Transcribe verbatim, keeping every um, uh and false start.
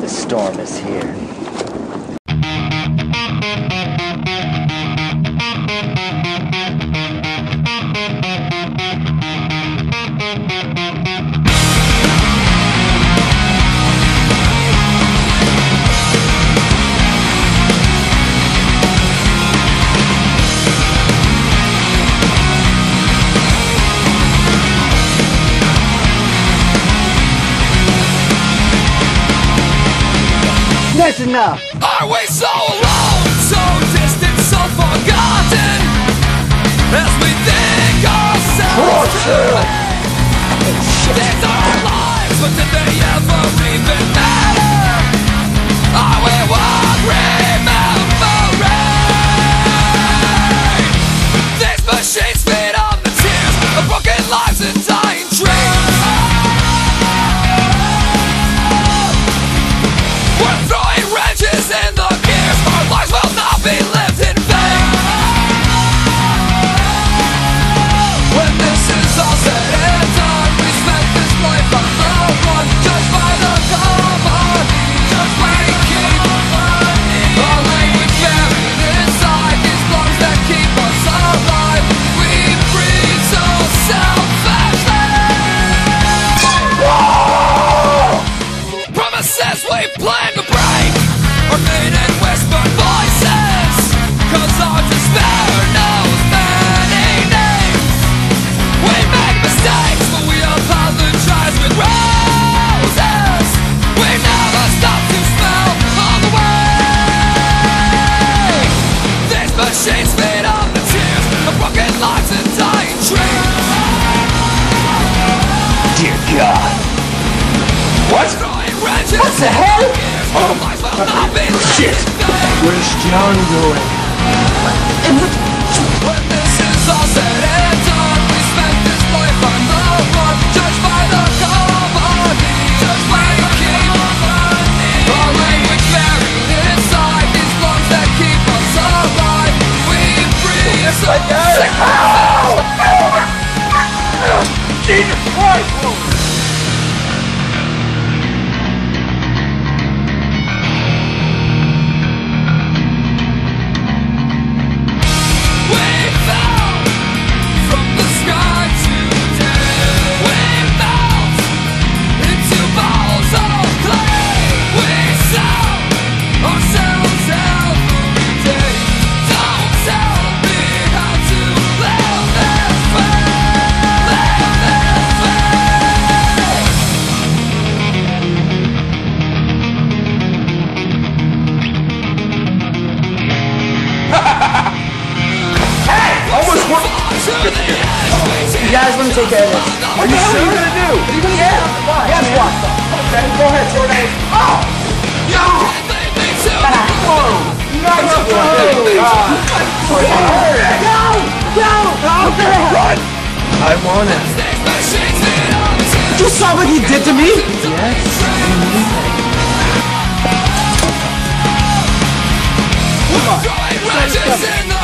The storm is here. That's enough! Are we so alone, so distant, so forgotten, as we think ourselves to be? These are our lives, but did they ever even matter? Are we worth remembering? These machines feed on the tears of broken lives and dying dreams. In the gears, our lives will not be lived in vain. When this is all said and done, we spent this life on the run, judged by the company, judged by the keep. Our language buried inside these lungs that keep us alive. We breathe so selfishly. Promises we plan to break are made in whispered voices, cause our despair knows many names. We make mistakes, but we apologize with roses. We never stop to smell on the way. These machines feed on the tears of broken lives and dying dreams. Dear God. What? What the hell? Oh, shit! Where's John going? When this is all said and done, we spent this life on the run, judged by the company, judged by the keep. Our language buried inside these lungs that keep us alive. We breathe so Jesus Christ! You guys, let me take care of this. What the hell are you gonna do? What are you gonna do? Yeah, yeah, squat. Okay, go ahead, Jordan. Oh! No! Whoa! No! No! No! No! Run! I want it. You saw what he did to me? Yes. Come on.